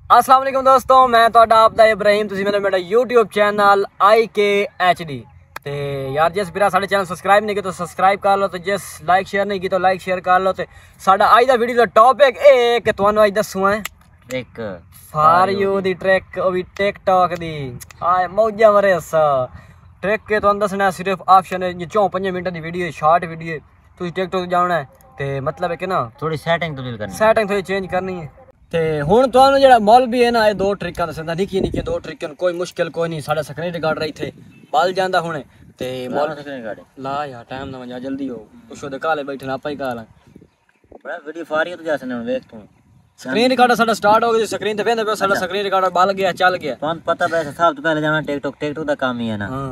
अस्सलाम वालेकुम दोस्तों, मैं ਤੁਹਾਡਾ ਆਪਦਾ ਇਬਰਾਹੀਮ। ਤੁਸੀਂ ਮੈਨੂੰ ਮੇਰਾ YouTube ਚੈਨਲ IKHD ਤੇ यार जिस ਵੀਰਾ ਸਾਡੇ ਚੈਨਲ ਸਬਸਕ੍ਰਾਈਬ ਨਹੀਂ ਕੀਤਾ ਸਬਸਕ੍ਰਾਈਬ ਕਰ ਲਓ ਤੇ ਜਿਸ ਲਾਈਕ ਸ਼ੇਅਰ ਨਹੀਂ ਕੀਤਾ ਲਾਈਕ ਸ਼ੇਅਰ ਕਰ ਲਓ। ਤੇ ਸਾਡਾ ਅੱਜ ਦਾ ਵੀਡੀਓ ਦਾ ਟੌਪਿਕ ਇਹ ਕਿ ਤੁਹਾਨੂੰ ਅੱਜ ਦੱਸੂਆਂ ਇੱਕ ਫਾਰ ਯੂ ਦੀ ਟ੍ਰੈਕ ਉਹ ਵੀ TikTok ਦੀ ਆ ਮੌਜਾਂ ਵਰਸ ट्रैक के तो दसना सिर्फ ऑप्शन है 4-5 मिनट की वीडियो शॉर्ट वीडियो तुम TikTok जाना है तो मतलब है कि ना थोड़ी सेटिंग थोड़ी चेंज करनी है। तो हुण तुहानू जेहड़ा मॉल भी है ना ये दो ट्रिकां दसदा निक्की निक्की दो ट्रिकां कोई मुश्किल कोई नहीं। साडा स्क्रीन रिकॉर्डर इत्थे बल जांदा हुणे ते मॉल ला यार टाइम ना वजा जल्दी हो पुछो दे काले बैठे ना आपा ही काला बड़ा वीडियो फारी तो जैसे ने देख तू स्क्रीन रिकॉर्डर साडा स्टार्ट हो गया स्क्रीन ते वेंदे पे साडा स्क्रीन रिकॉर्डर बल गया चल गया तुहानू पता वैसे सब तो पहले जाना TikTok दा काम ही है ना। हां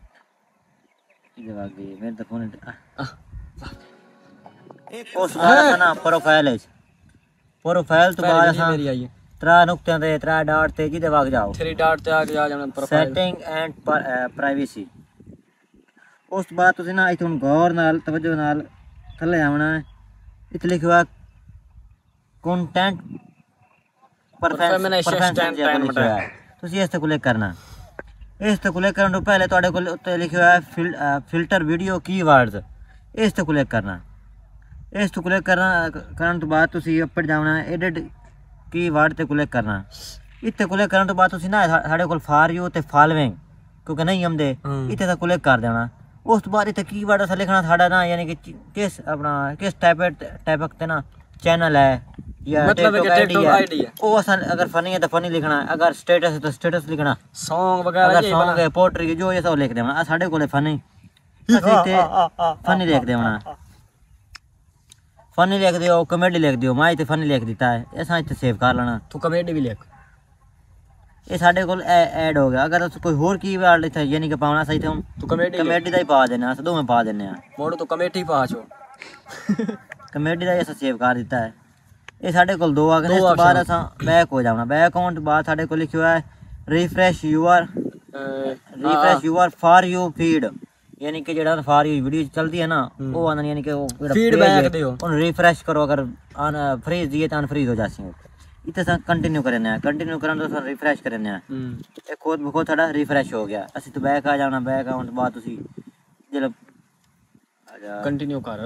ये वागी मेरे तो फोन एक उस वाला ना प्रोफाइल तो बाद असा मेरी आई त्रा नुक्ते ते त्रा डॉट ते जिदे वग जाओ 3 डॉट ते आके जा जाना प्रोफाइल सेटिंग एंड प्राइवेसी। उस बाद तुसी ना इथों गौर नाल तवज्जो नाल थल्ले आवना है इथे लिखवा कंटेंट परफॉर्मेंस तुसी इस ते क्लिक करना। इस ते क्लिक करने तो पहले तुहाडे कोल उत्ते लिखिया है फिल्टर वीडियो कीवर्ड्स इस ते क्लिक करना। इस तो क्लिक करने तो बाद तुसी ऊपर जाना एडिट कीवर्ड ते क्लिक करना। इत्ते क्लिक करने तो बाद तुसी ना साडे कोल फॉर यू ते फॉलोइंग क्योंकि नहीं हमदे इत्ते दा क्लिक कर देना। उस तो बाद इत्ते कीवर्ड असा लिखना साडा ना यानी कि किस अपना किस टाइप ते ना चैनल है या मतलब TikTok आईडी है ओ असा अगर फनी है तो फनी लिखना है अगर स्टेटस है तो स्टेटस लिखना सॉन्ग वगैरह अगर सॉन्ग है पोएट्री जो ये सब लिख देना साडे कोल फनी फनी लिख देना फनी लिख दियो कॉमेडी लिख दियो मैं इत्ते फनी लिख दिता है ऐसा इत्ते सेव कर लेना तू कॉमेडी भी लिख ये साडे कोल ऐड हो गया। अगर कोई और कीवर्ड इत्थे यानी कि पावना सही थे तू कॉमेडी दा ही पा देना अस दोवें पा देने आ मोड़ तो कॉमेडी पा छो कॉमेडी दा ऐसा सेव कर दिता है। ये साडे कोल दो आ गए इस बाद असा बैक हो जाना बैक अकाउंट बाद साडे कोल लिखियो है refresh your for you feed यानी कि जेड़ा फॉर यू वीडियो चलती है ना वो आंदा यानी कि वो फीडबैक दियो उन रिफ्रेश करो अगर फ्रीज दिए तो अनफ्रीज हो जासी इते सा कंटिन्यू करना है कंटिन्यू करन तो रिफ्रेश करना है ये खुद ब खुद थोड़ा रिफ्रेश हो गया। असि तो बैक आ जाना बैक अकाउंट बाद तुसी जब कंटिन्यू कर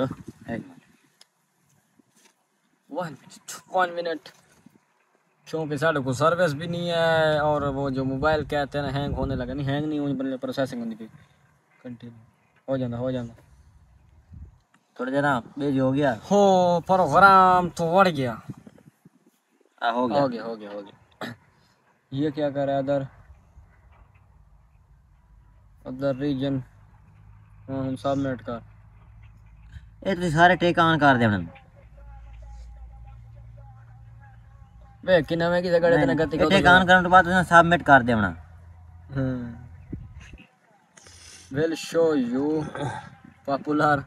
1 मिनट क्योंकि साढ़े को सर्विस भी नहीं है और वो जो मोबाइल कहते हैं ना हैंग होने लगा नहीं हैंग नहीं होनी प्रोसेसिंग होनी थी कंटिन्यू हो जाना थोड़ा जरा बेज हो गया हो प्रोग्राम तो बढ़ गया हो गया ये क्या कर रहा है अदर रीजन हम सबमिट कर ये तो सारे टेक ऑन कर देना वे कि नवे की जगह इतने गति को टेक ऑन करने के बाद उसने सबमिट कर देना विल शो यू पॉपुलर।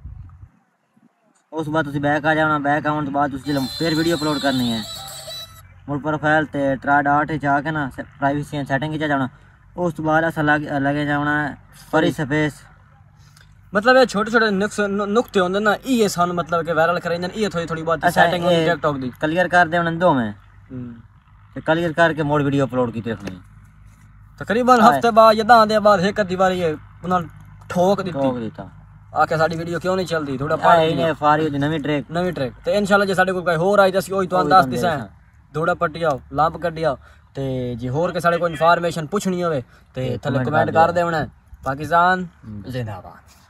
उस बाद तुसी बैक आ जाना बैक आउन तो बाद तुसी फिर वीडियो अपलोड करनी है मोर प्रोफाइल ते ट्रा डॉट जाके ना प्राइवेसी एंड सेटिंग च जाना। उस तो बाद असा लगे जाना फ्री स्पेस मतलब ये छोटे-छोटे नुक्ते होंदे ना ये सानू मतलब के वायरल करेंदे ये थोड़ी बहुत सेटिंग होंदी TikTok दी क्लियर कर देवन दो में ते क्लियर करके मोड वीडियो अपलोड की रखनी तकरीबन हफ्ते बाद या 10 दिन बाद एक आधी बार ये उन्होंने ठोक देता आके साडी वीडियो क्यों नहीं चलती थोड़ा पानी ने फारी दी नवी ट्रैक ते इंशाल्लाह जे साडे कोल कोई होर आई दसी ओही तो दस दिसा थोड़ा पट्टियाओ लाभ कड्डियाओ ते जे होर के साडे कोई इन्फॉर्मेशन पूछनी होवे ते थल्ले कमेंट कर देवना। पाकिस्तान जिंदाबाद।